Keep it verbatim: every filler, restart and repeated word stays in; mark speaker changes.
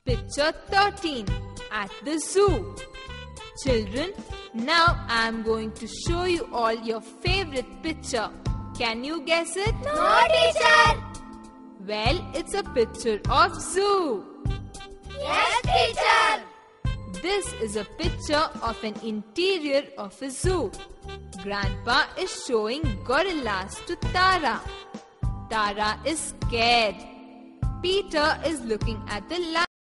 Speaker 1: Picture thirteen. At the zoo. Children, now I am going to show you all your favorite picture. Can you guess it?
Speaker 2: No, teacher.
Speaker 1: Well, it's a picture of zoo.
Speaker 2: Yes, teacher.
Speaker 1: This is a picture of an interior of a zoo. Grandpa is showing gorillas to Tara. Tara is scared. Peter is looking at the lion.